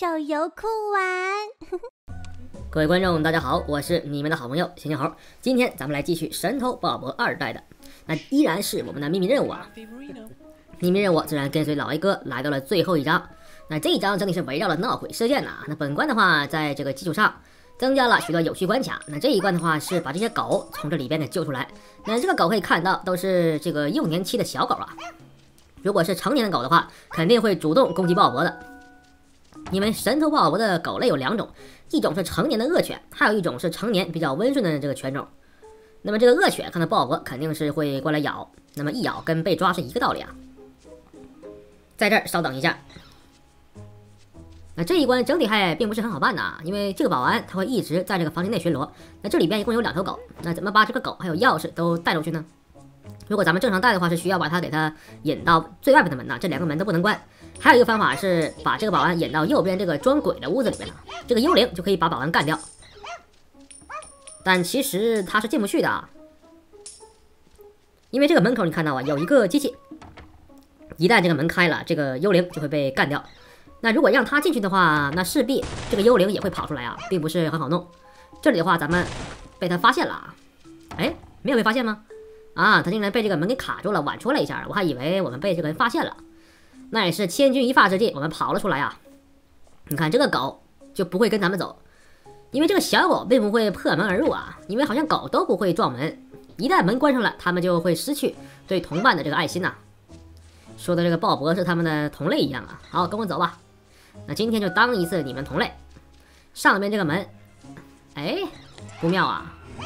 手游酷玩。 各位观众，大家好，我是你们的好朋友小金猴。今天咱们来继续神偷鲍勃2代的，那依然是我们的秘密任务啊。秘密任务自然跟随老 A 哥来到了最后一章。那这一章整体是围绕了闹鬼事件呐。那本关的话，在这个基础上增加了许多有趣关卡。那这一关的话是把这些狗从这里边给救出来。那这个狗可以看到都是这个幼年期的小狗啊。如果是成年的狗的话，肯定会主动攻击鲍勃的。因为神偷鲍勃的狗类有两种，一种是成年的恶犬，还有一种是成年比较温顺的这个犬种。那么这个恶犬看到鲍勃肯定是会过来咬，那么一咬跟被抓是一个道理啊。在这儿稍等一下。那这一关整体还并不是很好办的，因为这个保安他会一直在这个房间内巡逻。那这里边一共有2头狗，那怎么把这个狗还有钥匙都带出去呢？如果咱们正常带的话，是需要把它给它引到最外边的门呢，这2个门都不能关。还有一个方法是把这个保安引到右边这个装鬼的屋子里面了，这个幽灵就可以把保安干掉。但其实他是进不去的啊，因为这个门口你看到啊有一个机器，一旦这个门开了，这个幽灵就会被干掉。那如果让他进去的话，那势必这个幽灵也会跑出来啊，并不是很好弄。这里的话咱们被他发现了啊，哎，没有被发现吗？啊，他竟然被这个门给卡住了，晚戳了一下，我还以为我们被这个人发现了。那也是千钧一发之际，我们跑了出来啊！你看这个狗就不会跟咱们走，因为这个小狗并不会破门而入啊，因为好像狗都不会撞门，一旦门关上了，它们就会失去对同伴的这个爱心呐。说的这个鲍勃是他们的同类一样啊。好，跟我走吧。那今天就当一次你们同类。上面这个门，哎，不妙啊！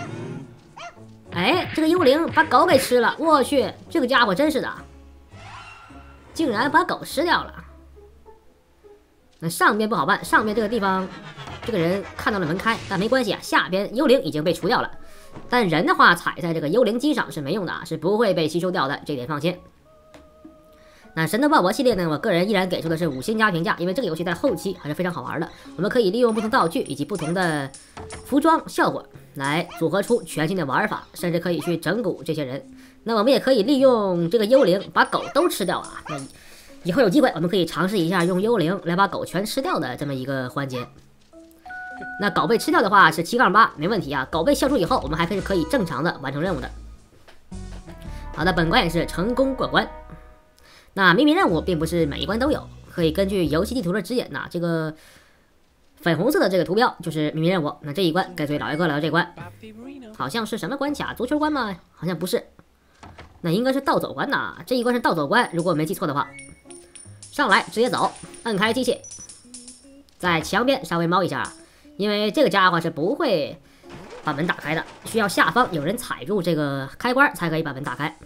哎，这个幽灵把狗给吃了，我去，这个家伙真是的。竟然把狗吃掉了，那上边不好办，上面这个地方，这个人看到了门开，但没关系啊，下边幽灵已经被除掉了，但人的话踩在这个幽灵机上是没用的啊，是不会被吸收掉的，这点放心。那神偷鲍勃系列呢，我个人依然给出的是5星加评价，因为这个游戏在后期还是非常好玩的，我们可以利用不同道具以及不同的服装效果来组合出全新的玩法，甚至可以去整蛊这些人。那我们也可以利用这个幽灵把狗都吃掉啊！那以后有机会我们可以尝试一下用幽灵来把狗全吃掉的这么一个环节。那狗被吃掉的话是7-8，没问题啊。狗被消除以后，我们还可以正常的完成任务的。好的，本关也是成功过关。那秘密任务并不是每一关都有，可以根据游戏地图的指引呐，这个粉红色的这个图标就是秘密任务。那这一关跟随老爷哥来到这关，好像是什么关卡？足球关吗？好像不是。那应该是盗走关呐，这一关是盗走关，如果我没记错的话。上来直接走，摁开机器，在墙边稍微猫一下，因为这个家伙是不会把门打开的，需要下方有人踩住这个开关才可以把门打开。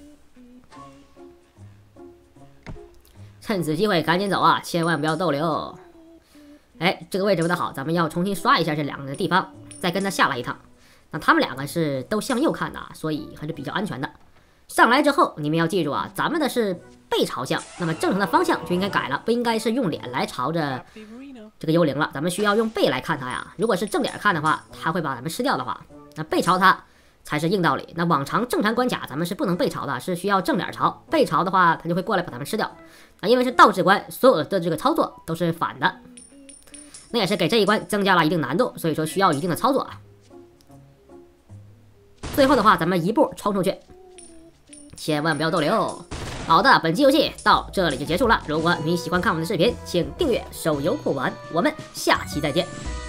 趁此机会赶紧走啊，千万不要逗留。哎，这个位置不太好，咱们要重新刷一下这2个地方，再跟他下来一趟。那他们2个是都向右看的，所以还是比较安全的。上来之后，你们要记住啊，咱们的是背朝向，那么正常的方向就应该改了，不应该是用脸来朝着这个幽灵了，咱们需要用背来看它呀。如果是正脸看的话，它会把咱们吃掉的话，那背朝它才是硬道理。那往常正常关卡咱们是不能背朝的，是需要正脸朝，背朝的话它就会过来把咱们吃掉啊。因为是倒置关，所有的这个操作都是反的，那也是给这一关增加了一定难度，所以说需要一定的操作啊。最后的话，咱们一步冲出去。千万不要逗留。好的，本期游戏到这里就结束了。如果你喜欢看我们的视频，请订阅手游酷玩，我们下期再见。